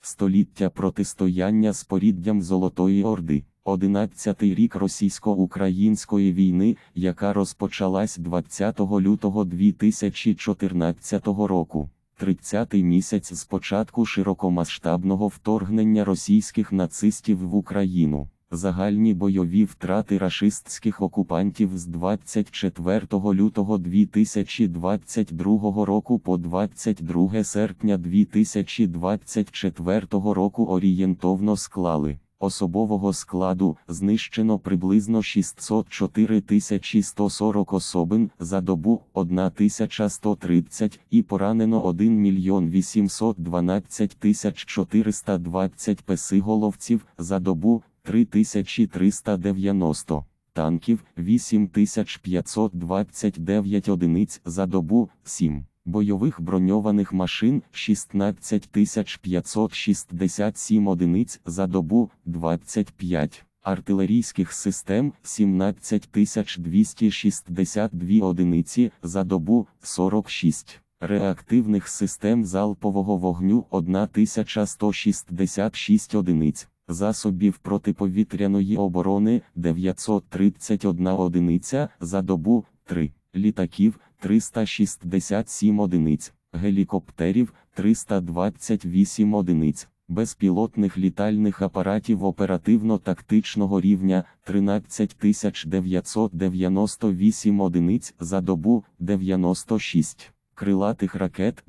Століття протистояння з поріддям Золотої Орди. 11-й рік російсько-української війни, яка розпочалась 20 лютого 2014 року. 30-й місяць з початку широкомасштабного вторгнення російських нацистів в Україну. Загальні бойові втрати рашистських окупантів з 24 лютого 2022 року по 22 серпня 2024 року орієнтовно склали: особового складу знищено приблизно 604 140 особин за добу, 1130, і поранено 1 812 420 песиголовців за добу, 3390, танків, 8529 одиниць за добу, 7, бойових броньованих машин, 16 567 одиниць за добу, 25, артилерійських систем, 17 262 одиниці за добу, 46. Реактивних систем залпового вогню 1166 одиниць, засобів протиповітряної оборони 931 одиниця за добу, 3, літаків 367 одиниць, гелікоптерів 328 одиниць, безпілотних літальних апаратів оперативно-тактичного рівня 13 998 одиниць за добу, 96. Крилатих ракет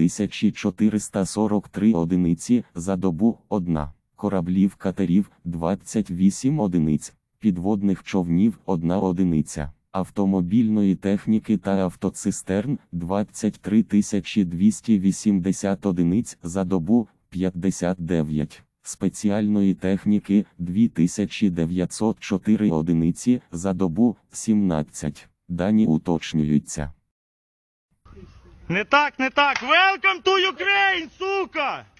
2443 одиниці за добу, 1. Кораблів-катерів 28 одиниць, підводних човнів 1 одиниця, автомобільної техніки та автоцистерн 23 280 одиниць за добу, 59, спеціальної техніки 2904 одиниці за добу, 17. Дані уточнюються. Не так, не так. Welcome to Ukraine, сука!